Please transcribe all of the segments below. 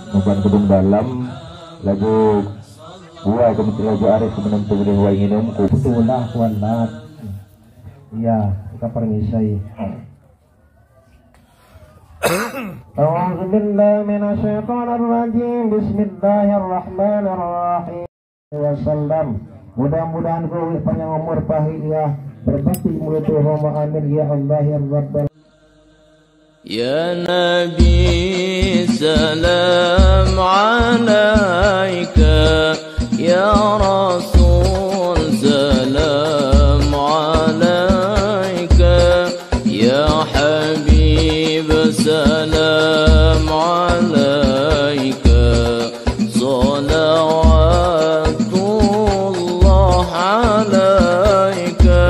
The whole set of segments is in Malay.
Memban gedung dalam lagu buai kementerian lagu arif menentu boleh buai minum ku betul lah kualat. Iya, kita permisai. A'udzu billahi minasyaitonir rajim. Bismillahirrahmanirrahim. Wasallam. Mudah-mudahan kau panjang umur pahiyah berbakti mulut Tuhan. Amin ya Allah ya Rabbal. Ya Nabi salam alaika, ya Rasul salam alaika, ya Habib salam alaika, salawatullah alaika.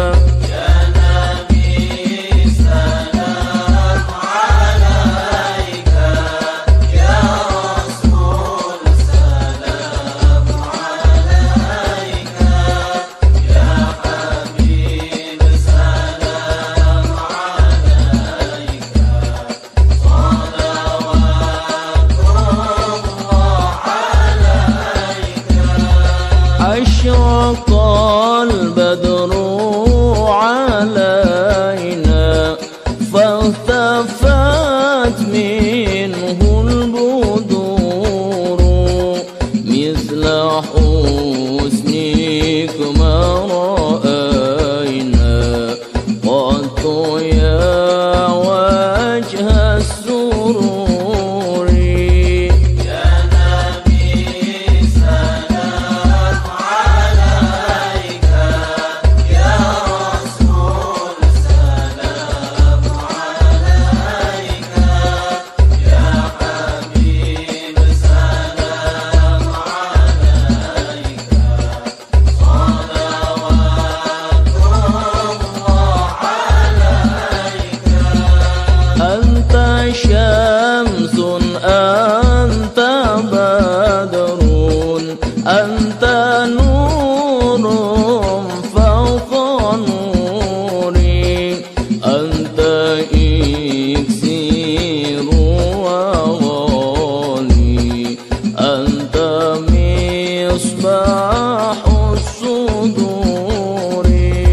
أشرق البدر علينا فالتفت منه البدور مثل حسنك ما رأينا قط يا وجه السرور. أنت شمس أنت بدر أنت نور فوق نوري أنت إكسير وغالي أنت مصباح الصدور.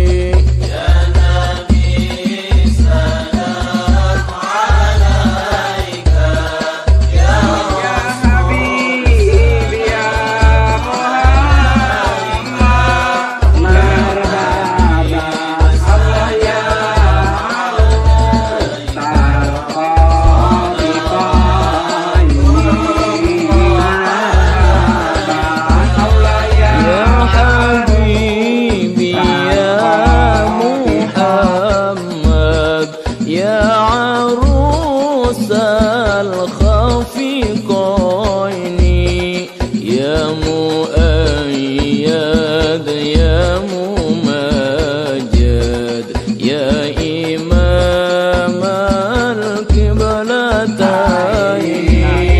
يا عروس الخفيقين يا مؤيد يا ممجد يا إمام القبلتين.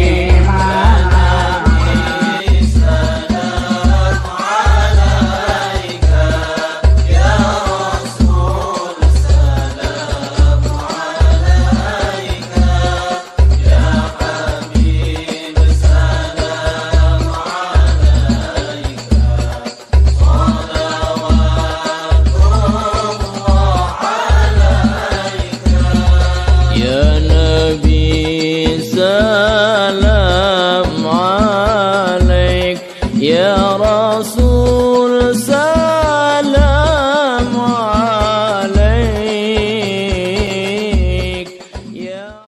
يا نبي سلام عليك يا رسول